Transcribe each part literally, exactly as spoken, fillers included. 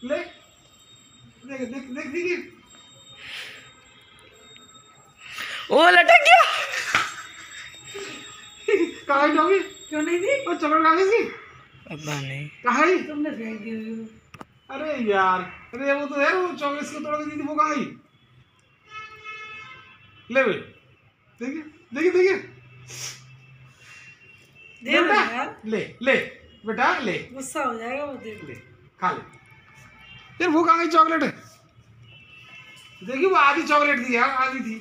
ले देख देख देख देख ओ लटक गया। कहाँ है टॉफी? क्यों नहीं दी? और चॉकलेट कहाँ गई? पता नहीं कहाँ है? तुमने फेंक दी हुई। अरे यार, अरे वो तो है वो चॉकलेट को तोड़ के दी थी, वो कहाँ गई? ले बे, देखिए देखिए देखिए दे दो यार। ले ले बेटा ले गुस्सा हो जाएगा वो, देख ले खा ले यार। वो कहाँ गई चॉकलेट? देखिए वो आधी चॉकलेट थी यार, आधी थी।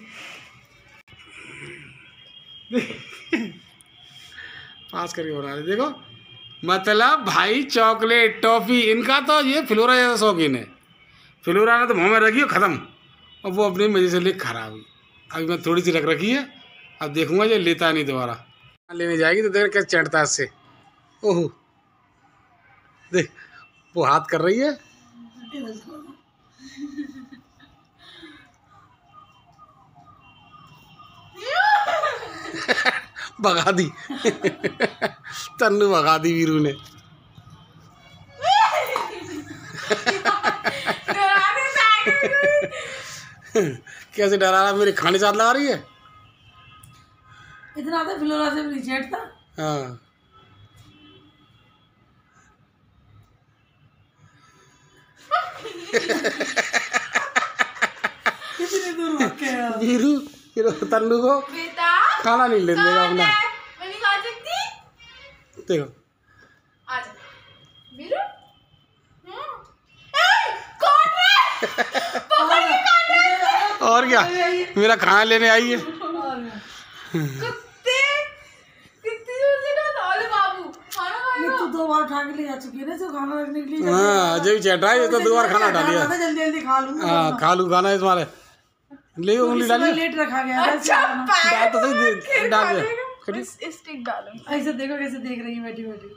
पास करके बना दे देखो, मतलब भाई चॉकलेट टॉफी इनका तो ये फ्लोरा जैसा शौकीन है। फ्लोरा ने तो मुँह में रखी है खत्म, और वो अपनी मजे से ले खराब हुई। अभी मैं थोड़ी सी रख रखी है, अब देखूंगा ये लेता नहीं दोबारा। लेने जाएगी तो देख कैसे चढ़ता है इससे। ओहो देख वो हाथ कर रही है। भगा दी तन्नू भगा दी वीरू ने। कैसे डरा रहा, मेरे खाने साथ लगा रही है। इतना तो फ्लोरा से भी छेड़ता। हाँ कितनी दूर भाग के आया। वीरू वीरू तन्नू को बेटा खाना नहीं लेने देगा अपना। मैं नहीं खा सकती। देखो आजा वीरू। हम्म ए, कौन है? पकड़ के काट रहा है। और क्या, मेरा खाना लेने आई है। कुत्ते कितनी दूर से ना दौले बाबू खाना ये खाएगा। तो दो बार उठा के ले जा चुकी है ना, जो खाना रखने के लिए। हाँ अजय भी चैट रहा है, ये तो दो बार खाना उठा लिया। जल्दी जल्दी खा लूंगा। हाँ खा लू खाना तुम्हारे, ले उंगली डाली लेट रखा गया था। अच्छा डाल तो सही दे- डाल दे। पैर स्टिक डालूंगा। ऐसे देखो कैसे देख रही है बैठी बैठी।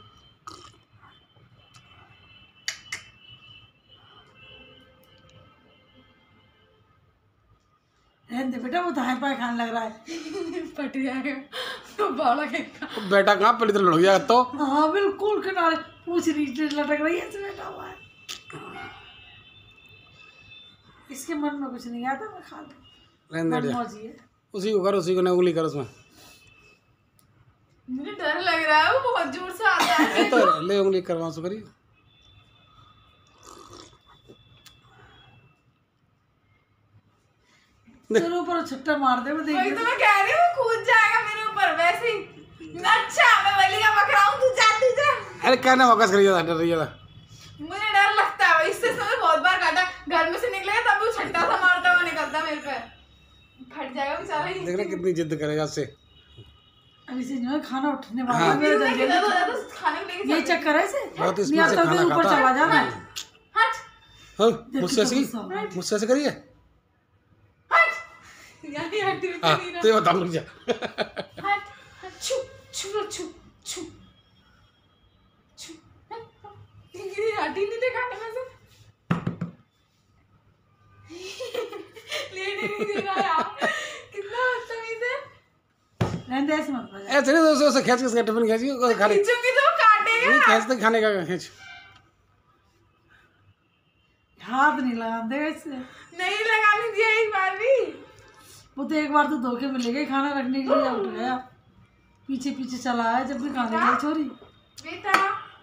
रहने दे बेटा, वो तो हाई पाई खाने लग रहा है। फट जाएगा तो बड़ा केक। बेटा कहाँ पहले तो लड़ गया तो। हाँ बिल्कुल किनारे पूछ नीचे लटक रही है, ऐसे बैठा हुआ है। इसके मन में कुछ नहीं आता, मैं खा लूं। रहने दे, मनमौजी है। उसी को कर, उसी को ना उंगली कर उसमें। मुझे डर लग रहा है, वो बहुत जोर से आता है। तो ले उंगली करवा सो करिए। चलो ऊपर छट्टा मार दे, मैं देख वही रही तो हूँ। मैं कह रही हूँ, वो कूद जाएगा मेरे ऊपर वैसे ही। अच्छा मैं वली का पकड़ा हूँ, तू जा तू जा। अरे कहना वापस करिए, डर रही है। मुझे डर लगता है, इससे समय बहुत बार काटा। घर में से निकलेगा तब वो छट्टा सा मारता हुआ निकलता मेरे पे। फट जाएगा बेचारा ही। देख रहे कितनी जिद करेगा उससे। अभी से जो है खाना उठने वाला हाँ। है, मेरे जल्दी किधर हो जल्दी। जाता है, खाने को लेके ये चलते हैं। चक्कर है इसे। बहुत नहीं स्पीड से आता तो खाना ऊपर खाता चला है। जाना। हट हाँ, देखो मुझसे ऐसे गुस्सा हो रहा है। मुझसे ऐसे करिए। हट यानी हट भी हाँ नहीं तो ये बता रुक जा। रहा। हट हट छू छू छू छू छू। ये हट ही नहीं दे काटने में से। लेने नहीं दे रहा यार, कितना बदतमीज है। रहने दे, ऐसे मत बजा। ऐसे नहीं तो उसे खींच के टिफिन खींचिए खाने। खींचूंगी तो वो काटेगा। नहीं खींचते खाने का खींच। हाथ नहीं लगा दे ऐसे। नहीं लगाने दिया एक बार भी। वो तो एक बार तो धोखे में ले गई, खाना रखने के लिए उठ गया, पीछे पीछे चला आया जब भी खाने गई छोरी। बेटा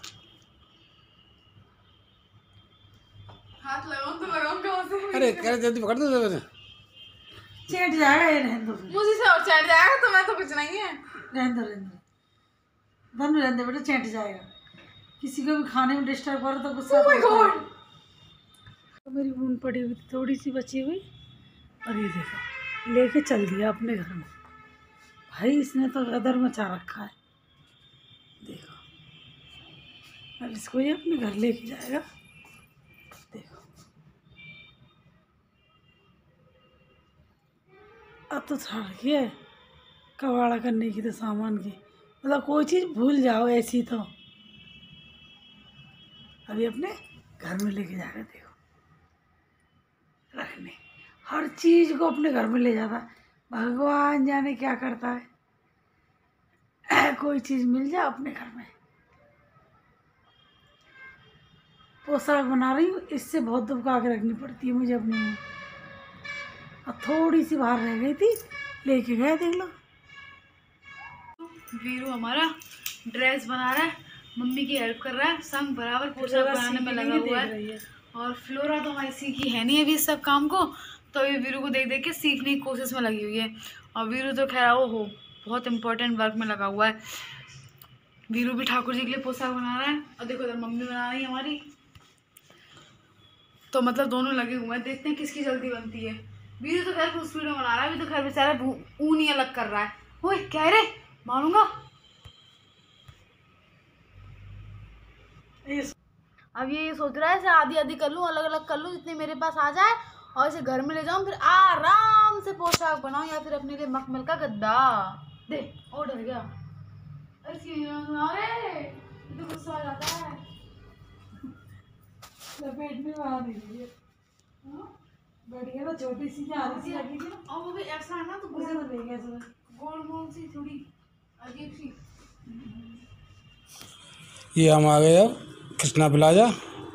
हाथ लगाऊं तो लगाऊं कहाँ से? अरे करे जल्दी पकड़ दो वैसे। चेट जाएगा ये, रहने दो फिर। मुझे से और चढ़ जाएगा तो मैं तो कुछ नहीं है। रहने दो रहने दो धन रहने दो बेटा, चेट जाएगा। किसी को भी खाने में डिस्टर्ब करो तो गुस्सा Oh my आता है। God! तो मेरी ऊन पड़ी हुई थी, थोड़ी सी बची हुई, और ये देखो लेके चल दिया अपने घर में। भाई इसने तो गदर मचा रखा है। देखो अब इसको ये अपने घर लेके जाएगा। देखो अब तो छाड़ के है कबाड़ा करने की, तो सामान की, मतलब कोई चीज़ भूल जाओ ऐसी तो अभी अपने घर में लेके जाएगा। देखो रखने, हर चीज़ को अपने घर में ले जाता है। भगवान जाने क्या करता है। कोई चीज़ मिल जाए अपने घर में, पोशाक बना रही हूँ, इससे बहुत दबका के रखनी पड़ती है मुझे अपने में। और थोड़ी सी बाहर रह गई थी, लेके गए, देख लो। वीरू हमारा ड्रेस बना रहा है, मम्मी की हेल्प कर रहा है, संग बराबर पोशाक बनाने में लगा हुआ है। और फ्लोरा तो हमारी सीखी है नहीं अभी इस सब काम को, तो अभी वीरू को देख देख के सीखने की कोशिश में लगी हुई है। और वीरू तो खैर वो हो बहुत इंपॉर्टेंट वर्क में लगा हुआ है। वीरू भी ठाकुर जी के लिए पोशाक बना रहा है, और देखो इधर मम्मी बना रही है हमारी। तो मतलब दोनों लगे हुए हैं, देखते हैं किसकी जल्दी बनती है। वीरू तो खैर फुल स्पीड में बना रहा है, अभी तो खैर बेचारा ऊन ही अलग कर रहा है। ओए क्या रे, मारूंगा। अब ये सोच रहा है इसे आधी आधी कर लूँ, अलग अलग कर लूँ, जितने मेरे पास आ जाए, और इसे घर में ले जाऊँ, फिर आराम से पोशाक बनाऊँ, या फिर अपने लिए मखमल का गद्दा दे। और डर गया, अरे तो गुस्सा आ जाता है। लपेट में बना दीजिए, बढ़िया ना, छोटी सी आधी सी लगी थी, और वो भी ऐसा है ना, तो उसे तो ले गया सब गोल गोल सी थोड़ी अजीब सी। ये हम आ गए अब कृष्णा प्लाजा।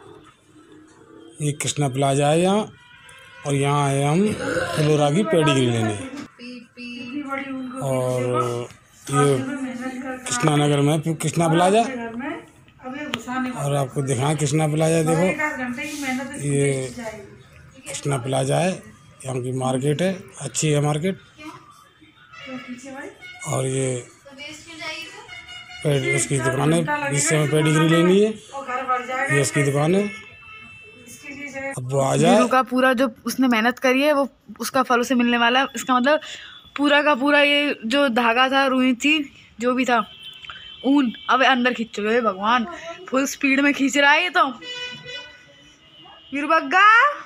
ये कृष्णा प्लाजा है यहाँ, और यहाँ आए हम फ्लोरा की पेडिग्री लेने। और ये कृष्णा नगर में फिर कृष्णा प्लाजा, और आपको दिखाएं कृष्णा प्लाजा। देखो ये कृष्णा प्लाजा है, यहाँ की मार्केट है, अच्छी है मार्केट। और ये पेड उसकी दुकान है, जिससे हमें पेडिग्री लेनी है, ये उसकी दुकान है। अब वो आ जाए। वीरू का पूरा जो उसने मेहनत करी है वो उसका फल उसे मिलने वाला है। इसका मतलब पूरा का पूरा ये जो धागा था, रुई थी, जो भी था ऊन, अब अंदर खींच चुके हैं। भगवान फुल स्पीड में खींच रहा है ये तो। वीरू बग्गा,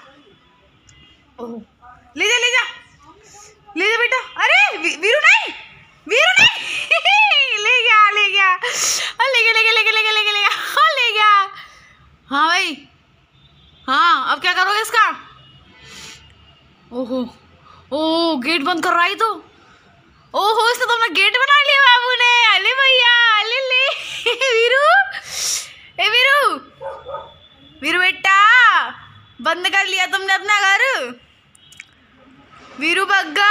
ओह ले जा ले जा ले जा बेटा। अरे वी, वीरू नहीं, वीरू नहीं ले गया ले गया ले गया ले गया ले गया ले गया ले गया ले गया हाँ ले गया। हाँ भाई, हाँ अब क्या करोगे इसका? ओहो ओ गेट बंद कर रहा है तो। ओहो इसने तो अपना गेट बना लिया बाबू ने। अले भैया ले ले वीरू, ए वीरू, वीरू बेटा बंद कर लिया तुमने अपना घर। वीरू बग्गा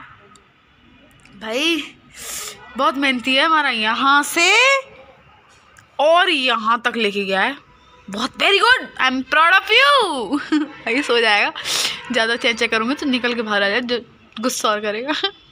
भाई बहुत मेहनती है हमारा, यहाँ से और यहाँ तक लेके गया है। बहुत very good, I am proud of you. अभी सो जाएगा, ज़्यादा चेंचा करूँगी तो निकल के बाहर आ जाए, गुस्सा और करेगा।